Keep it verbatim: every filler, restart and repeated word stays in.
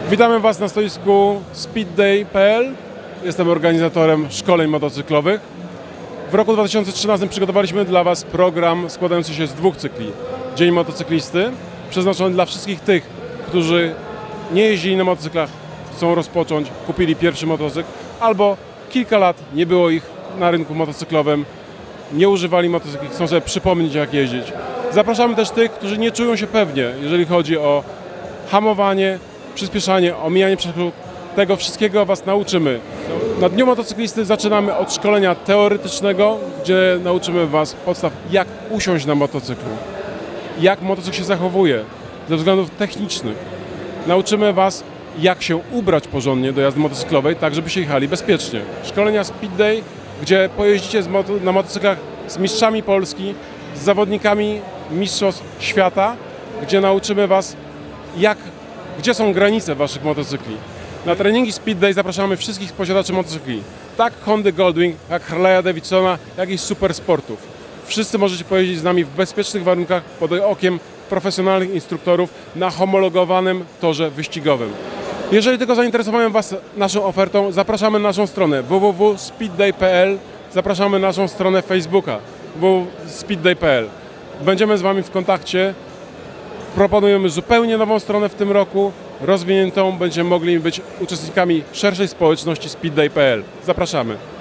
Witamy Was na stoisku speedday kropka p l. Jestem organizatorem szkoleń motocyklowych. W roku dwa tysiące trzynastym przygotowaliśmy dla Was program składający się z dwóch cykli. Dzień motocyklisty, przeznaczony dla wszystkich tych, którzy nie jeździli na motocyklach, chcą rozpocząć, kupili pierwszy motocykl, albo kilka lat nie było ich na rynku motocyklowym, nie używali motocykli, chcą sobie przypomnieć, jak jeździć. Zapraszamy też tych, którzy nie czują się pewnie, jeżeli chodzi o hamowanie, przyspieszanie, omijanie przeszkód. Tego wszystkiego Was nauczymy. Na Dniu Motocyklisty zaczynamy od szkolenia teoretycznego, gdzie nauczymy Was podstaw, jak usiąść na motocyklu, jak motocykl się zachowuje ze względów technicznych. Nauczymy Was, jak się ubrać porządnie do jazdy motocyklowej, tak żebyście jechali bezpiecznie. Szkolenia Speed Day, gdzie pojeździcie z moto na motocyklach z mistrzami Polski, z zawodnikami mistrzostw świata, gdzie nauczymy Was, jak, gdzie są granice Waszych motocykli. Na treningi Speed Day zapraszamy wszystkich posiadaczy motocykli, tak Hondy Goldwing, jak Harley'a Davidsona, jak i super sportów. Wszyscy możecie pojeździć z nami w bezpiecznych warunkach pod okiem profesjonalnych instruktorów na homologowanym torze wyścigowym. Jeżeli tylko zainteresowałem Was naszą ofertą, zapraszamy na naszą stronę w w w kropka speedday kropka p l, zapraszamy na naszą stronę Facebooka w w w kropka speedday kropka p l. Będziemy z Wami w kontakcie. Proponujemy zupełnie nową stronę w tym roku, rozwiniętą, będziemy mogli być uczestnikami szerszej społeczności speedday kropka p l. Zapraszamy.